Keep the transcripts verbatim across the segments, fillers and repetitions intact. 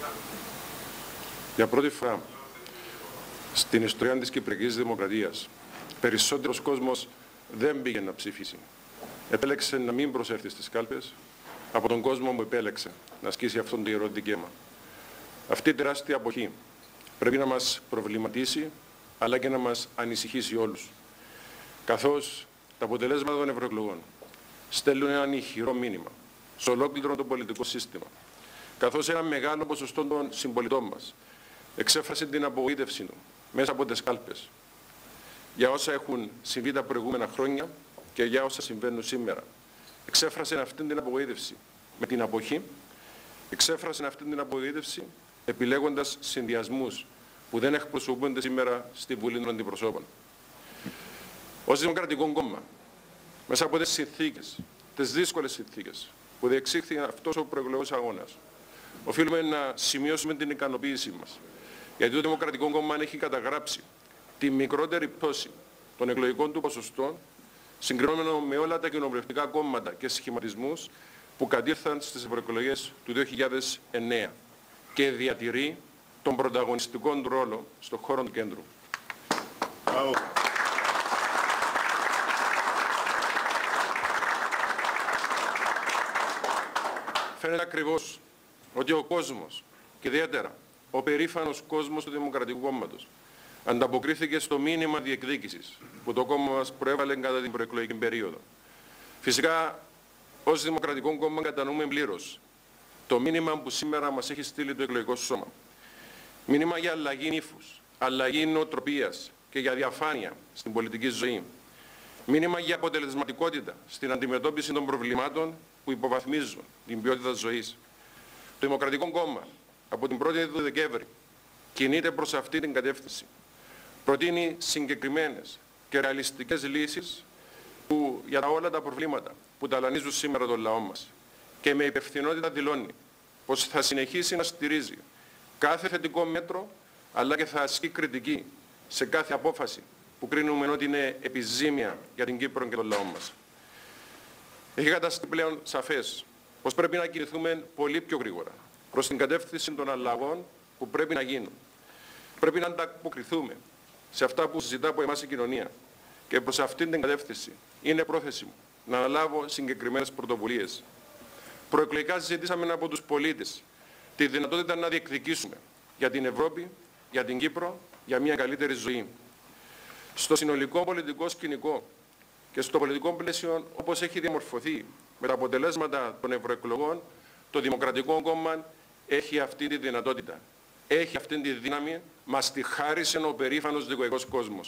Για πρώτη φορά στην ιστορία της Κυπριακής Δημοκρατίας, περισσότερος κόσμος δεν πήγε να ψηφίσει. Επέλεξε να μην προσέλθει στις κάλπες από τον κόσμο που επέλεξε να ασκήσει αυτόν τον ιερό δικαίωμα. Αυτή η τεράστια αποχή πρέπει να μας προβληματίσει, αλλά και να μας ανησυχήσει όλους. Καθώς τα αποτελέσματα των ευρωεκλογών στέλνουν έναν ηχηρό μήνυμα σε ολόκληρο το πολιτικό σύστημα. Καθώς ένα μεγάλο ποσοστό των συμπολιτών μας εξέφρασε την απογοήτευσή του μέσα από τις κάλπες για όσα έχουν συμβεί τα προηγούμενα χρόνια και για όσα συμβαίνουν σήμερα. Εξέφρασε αυτή την απογοήτευση με την αποχή, εξέφρασε αυτή την απογοήτευση επιλέγοντας συνδυασμούς που δεν εκπροσωπούνται σήμερα στη Βουλή των Αντιπροσώπων. Ως Δημοκρατικό Κόμμα, μέσα από τις συνθήκες, τις δύσκολες συνθήκες που διεξήχθη αυτός ο προεκλογικός αγώνας, οφείλουμε να σημειώσουμε την ικανοποίησή μας, γιατί το Δημοκρατικό Κόμμα έχει καταγράψει τη μικρότερη πτώση των εκλογικών του ποσοστών συγκρινόμενο με όλα τα κοινοβουλευτικά κόμματα και σχηματισμούς που κατήρθαν στις ευρωεκλογές του δύο χιλιάδες εννέα και διατηρεί τον πρωταγωνιστικό του ρόλο στον χώρο του κέντρου. Oh. Φαίνεται ακριβώς ότι ο κόσμος, και ιδιαίτερα ο περήφανος κόσμος του Δημοκρατικού Κόμματος, ανταποκρίθηκε στο μήνυμα διεκδίκησης που το κόμμα μας προέβαλε κατά την προεκλογική περίοδο. Φυσικά, ως Δημοκρατικό Κόμμα κατανοούμε πλήρως το μήνυμα που σήμερα μας έχει στείλει το εκλογικό σώμα. Μήνυμα για αλλαγή ύφους, αλλαγή νοοτροπίας και για διαφάνεια στην πολιτική ζωή. Μήνυμα για αποτελεσματικότητα στην αντιμετώπιση των προβλημάτων που υποβαθμίζουν την ποιότητα ζωής. Το Δημοκρατικό Κόμμα από την πρώτη του Δεκέμβρη κινείται προς αυτή την κατεύθυνση. Προτείνει συγκεκριμένες και ρεαλιστικές λύσεις που, για όλα τα προβλήματα που ταλανίζουν σήμερα τον λαό μας, και με υπευθυνότητα δηλώνει πως θα συνεχίσει να στηρίζει κάθε θετικό μέτρο, αλλά και θα ασκεί κριτική σε κάθε απόφαση που κρίνουμε ότι είναι επιζήμια για την Κύπρο και τον λαό μας. Έχει καταστεί πλέον σαφές πως πρέπει να κινηθούμε πολύ πιο γρήγορα προς την κατεύθυνση των αλλαγών που πρέπει να γίνουν. Πρέπει να ανταποκριθούμε σε αυτά που συζητά από εμάς η κοινωνία, και προς αυτήν την κατεύθυνση είναι πρόθεση μου να αναλάβω συγκεκριμένες πρωτοβουλίες. Προεκλογικά ζητήσαμε από τους πολίτες τη δυνατότητα να διεκδικήσουμε για την Ευρώπη, για την Κύπρο, για μια καλύτερη ζωή. Στο συνολικό πολιτικό σκηνικό και στο πολιτικό πλαίσιο όπως έχει διαμορφωθεί με τα αποτελέσματα των ευρωεκλογών, το Δημοκρατικό Κόμμα έχει αυτή τη δυνατότητα. Έχει αυτή τη δύναμη, μας τη χάρισε ο περήφανος δικοϊκός κόσμος.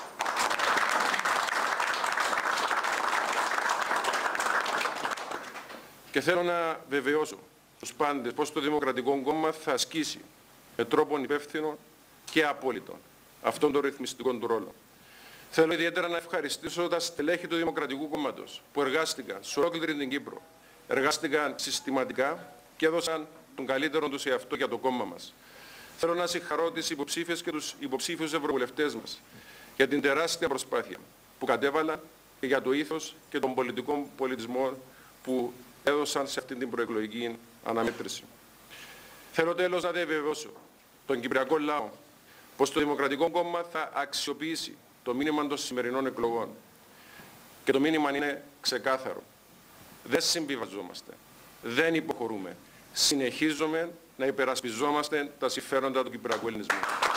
Και θέλω να βεβαιώσω τους πάντες πως το Δημοκρατικό Κόμμα θα ασκήσει με τρόπον υπεύθυνο και απόλυτο αυτόν τον ρυθμιστικό του ρόλο. Θέλω ιδιαίτερα να ευχαριστήσω τα στελέχη του Δημοκρατικού Κόμματος που εργάστηκαν σε ολόκληρη την Κύπρο, εργάστηκαν συστηματικά και έδωσαν τον καλύτερο τους εαυτό για το κόμμα μας. Θέλω να συγχαρώ τις υποψήφιες και τους υποψήφιους ευρωβουλευτές μας για την τεράστια προσπάθεια που κατέβαλαν και για το ήθος και τον πολιτικό πολιτισμό που έδωσαν σε αυτή την προεκλογική αναμέτρηση. Θέλω τέλος να διαβεβαιώσω τον Κυπριακό λαό πως το Δημοκρατικό Κόμμα θα αξιοποιήσει το μήνυμα των σημερινών εκλογών. Και το μήνυμα είναι ξεκάθαρο. Δεν συμβιβαζόμαστε. Δεν υποχωρούμε. Συνεχίζουμε να υπερασπιζόμαστε τα συμφέροντα του Κυπριακού Ελληνισμού.